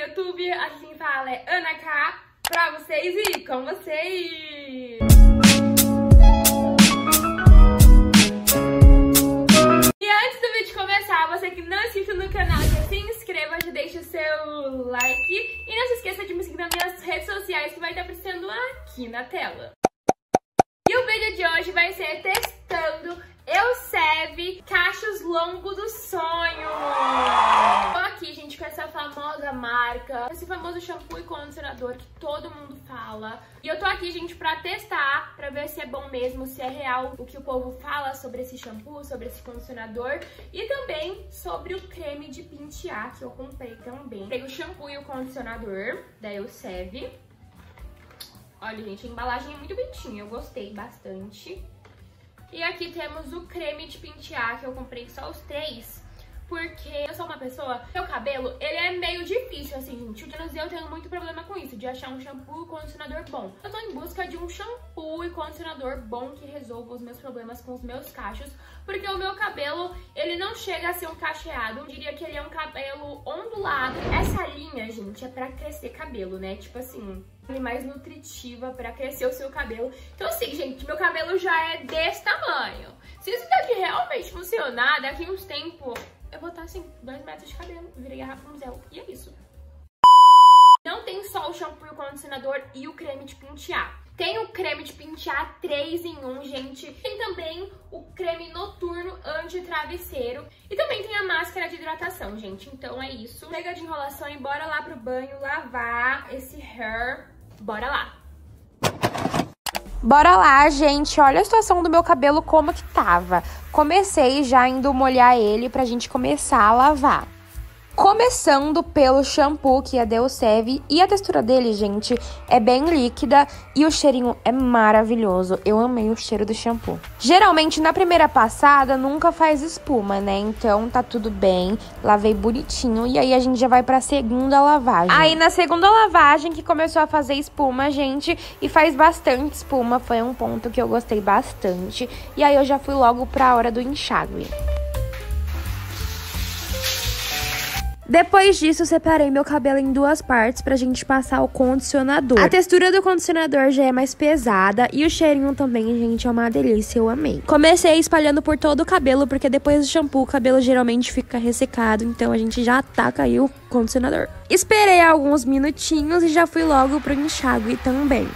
YouTube, aqui quem fala é Ana K, pra vocês e com vocês! E antes do vídeo começar, você que não é inscrito no canal, já se inscreva, já deixa o seu like e não se esqueça de me seguir nas minhas redes sociais que vai estar aparecendo aqui na tela. E o vídeo de hoje vai ser testando Elseve Cachos Longo do Sonho. Tô aqui, gente, com essa famosa marca, esse famoso shampoo e condicionador que todo mundo fala. E eu tô aqui, gente, pra testar, pra ver se é bom mesmo, se é real o que o povo fala sobre esse shampoo, sobre esse condicionador. E também sobre o creme de pentear, que eu comprei também. Comprei o shampoo e o condicionador da Elseve. Olha, gente, a embalagem é muito bonitinha, eu gostei bastante. E aqui temos o creme de pentear, que eu comprei só os 3, porque eu sou uma pessoa, meu cabelo, ele é meio difícil, assim, gente. Eu tenho muito problema com isso, de achar um shampoo e condicionador bom. Eu tô em busca de um shampoo e condicionador bom que resolva os meus problemas com os meus cachos, porque o meu cabelo, ele não chega a ser um cacheado, eu diria que ele é um cabelo ondulado. Essa linha, gente, é pra crescer cabelo, né? Tipo assim, mais nutritiva pra crescer o seu cabelo. Então assim, gente, meu cabelo já é desse tamanho. Se isso daqui realmente funcionar, daqui uns tempos eu vou estar assim, 2 metros de cabelo, virei a Rapunzel, e é isso. Não tem só o shampoo, o condicionador e o creme de pentear. Tem o creme de pentear 3 em 1, gente. Tem também o creme noturno anti-travesseiro. E também tem a máscara de hidratação, gente. Então é isso. Chega de enrolação e bora lá pro banho lavar esse hair. Bora lá. Bora lá, gente. Olha a situação do meu cabelo como que tava. Comecei já indo molhar ele pra gente começar a lavar. Começando pelo shampoo, que é da Elseve, e a textura dele, gente, é bem líquida e o cheirinho é maravilhoso. Eu amei o cheiro do shampoo. Geralmente, na primeira passada, nunca faz espuma, né? Então, tá tudo bem. Lavei bonitinho e aí a gente já vai pra segunda lavagem. Aí, na segunda lavagem, que começou a fazer espuma, gente, e faz bastante espuma. Foi um ponto que eu gostei bastante. E aí, eu já fui logo pra hora do enxágue. Depois disso, eu separei meu cabelo em 2 partes pra gente passar o condicionador. A textura do condicionador já é mais pesada e o cheirinho também, gente, é uma delícia, eu amei. Comecei espalhando por todo o cabelo, porque depois do shampoo o cabelo geralmente fica ressecado, então a gente já ataca aí o condicionador. Esperei alguns minutinhos e já fui logo pro enxágue também.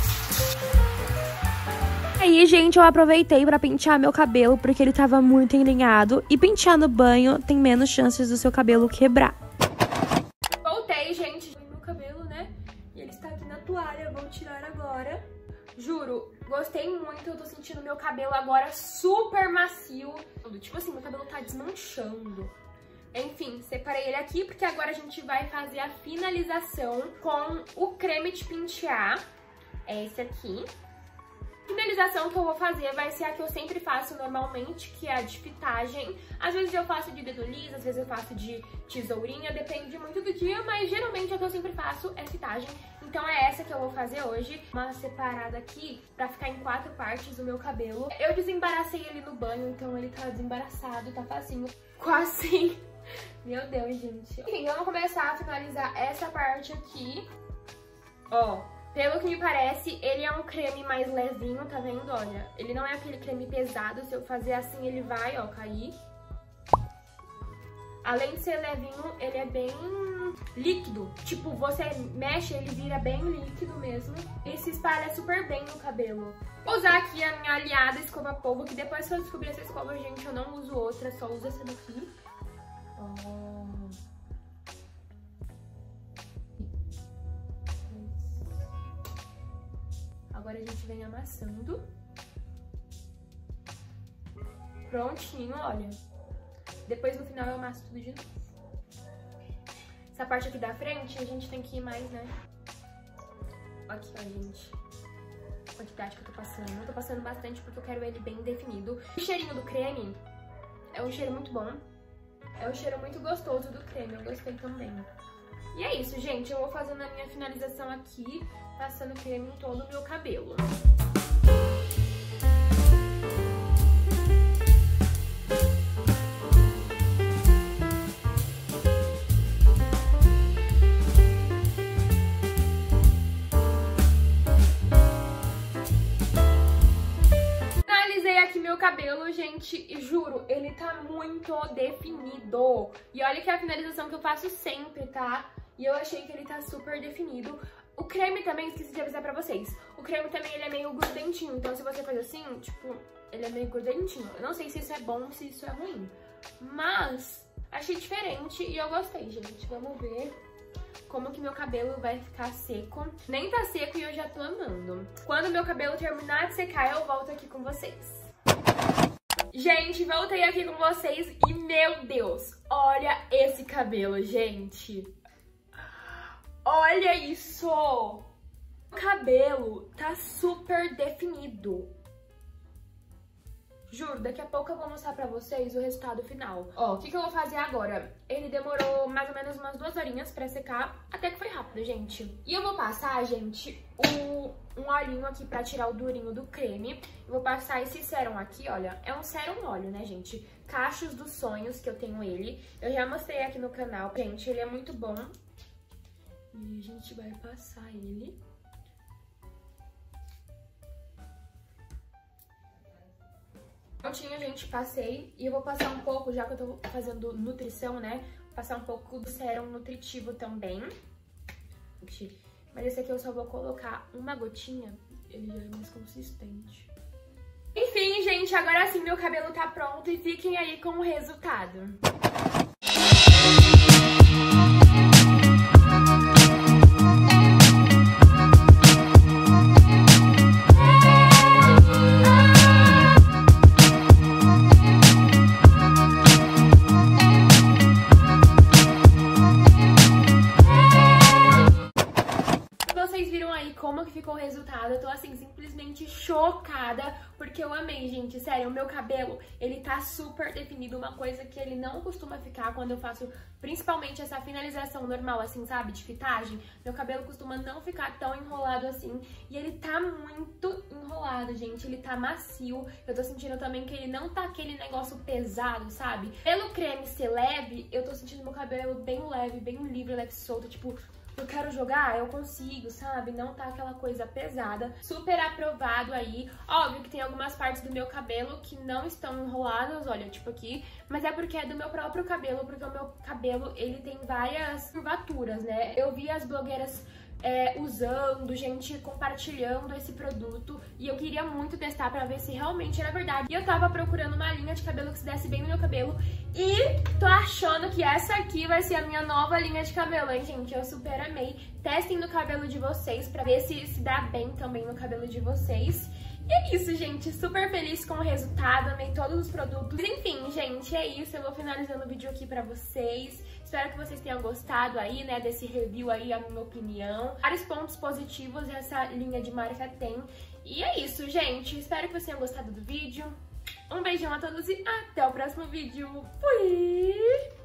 Aí, gente, eu aproveitei pra pentear meu cabelo, porque ele tava muito enlinhado. E pentear no banho tem menos chances do seu cabelo quebrar. Voltei, gente, meu cabelo, né? E ele está aqui na toalha, vou tirar agora. Juro, gostei muito, eu tô sentindo meu cabelo agora super macio. Tipo assim, meu cabelo tá desmanchando. Enfim, separei ele aqui, porque agora a gente vai fazer a finalização com o creme de pentear. É esse aqui. A finalização que eu vou fazer vai ser a que eu sempre faço normalmente, que é a de fitagem. Às vezes eu faço de dedo liso, às vezes eu faço de tesourinha, depende muito do dia, mas geralmente a que eu sempre faço é fitagem. Então é essa que eu vou fazer hoje, uma separada aqui pra ficar em 4 partes o meu cabelo. Eu desembaracei ele no banho, então ele tá desembaraçado, tá facinho. Quase. Meu Deus, gente. Enfim, vamos começar a finalizar essa parte aqui. Ó. Pelo que me parece, ele é um creme mais levinho, tá vendo? Olha, ele não é aquele creme pesado, se eu fazer assim ele vai, ó, cair. Além de ser levinho, ele é bem líquido. Tipo, você mexe, ele vira bem líquido mesmo. E se espalha super bem no cabelo. Vou usar aqui a minha aliada escova polvo, que depois que eu descobri essa escova, gente, eu não uso outra, só uso essa daqui. Ó. Agora a gente vem amassando. Prontinho, olha. Depois no final eu amasso tudo de novo. Essa parte aqui da frente a gente tem que ir mais, né? Aqui, ó, gente. A quantidade que eu tô passando. Eu tô passando bastante porque eu quero ele bem definido. O cheirinho do creme é um cheiro muito bom. É um cheiro muito gostoso do creme, eu gostei também. E é isso, gente. Eu vou fazendo a minha finalização aqui, passando creme em todo o meu cabelo. Gente, juro, ele tá muito definido. E olha que é a finalização que eu faço sempre, tá? E eu achei que ele tá super definido. O creme também, esqueci de avisar pra vocês. O creme também, ele é meio grudentinho. Então, se você faz assim, tipo, ele é meio grudentinho. Eu não sei se isso é bom ou se isso é ruim. Mas achei diferente e eu gostei, gente. Vamos ver como que meu cabelo vai ficar seco. Nem tá seco e eu já tô amando. Quando meu cabelo terminar de secar, eu volto aqui com vocês. Gente, voltei aqui com vocês e, meu Deus, olha esse cabelo, gente. Olha isso! O cabelo tá super definido. Juro, daqui a pouco eu vou mostrar pra vocês o resultado final. Ó, o que eu vou fazer agora? Ele demorou mais ou menos umas 2 horinhas pra secar, até que foi rápido, gente. E eu vou passar, gente, um olhinho aqui pra tirar o durinho do creme. Eu vou passar esse sérum aqui, olha, é um sérum óleo, né, gente? Cachos dos Sonhos, que eu tenho ele. Eu já mostrei aqui no canal, gente, ele é muito bom. E a gente vai passar ele. Prontinho, gente, passei. E eu vou passar um pouco, já que eu tô fazendo nutrição, né? Passar um pouco do sérum nutritivo também. Mas esse aqui eu só vou colocar uma gotinha. Ele já é mais consistente. Enfim, gente, agora sim meu cabelo tá pronto. E fiquem aí com o resultado. Como que ficou o resultado? Eu tô assim, simplesmente chocada, porque eu amei, gente, sério, o meu cabelo, ele tá super definido, uma coisa que ele não costuma ficar quando eu faço, principalmente essa finalização normal, assim, sabe, de fitagem, meu cabelo costuma não ficar tão enrolado assim, e ele tá muito enrolado, gente, ele tá macio, eu tô sentindo também que ele não tá aquele negócio pesado, sabe? Pelo creme ser leve, eu tô sentindo meu cabelo bem leve, bem livre, leve, solto, tipo, eu quero jogar, eu consigo, sabe? Não tá aquela coisa pesada. Super aprovado aí. Óbvio que tem algumas partes do meu cabelo que não estão enroladas, olha, tipo aqui. Mas é porque é do meu próprio cabelo, porque o meu cabelo, ele tem várias curvaturas, né? Eu vi as blogueiras usando, gente compartilhando esse produto. E eu queria muito testar pra ver se realmente era verdade. E eu tava procurando uma linha de cabelo que se desse bem no meu cabelo. E tô achando que essa aqui vai ser a minha nova linha de cabelo, hein, gente? Eu super amei. Testem no cabelo de vocês pra ver se dá bem também no cabelo de vocês. E é isso, gente. Super feliz com o resultado. Amei todos os produtos. Enfim, gente, é isso. Eu vou finalizando o vídeo aqui pra vocês. Espero que vocês tenham gostado aí, né, desse review aí, a minha opinião. Vários pontos positivos essa linha de marca tem. E é isso, gente. Espero que vocês tenham gostado do vídeo. Um beijão a todos e até o próximo vídeo. Fui!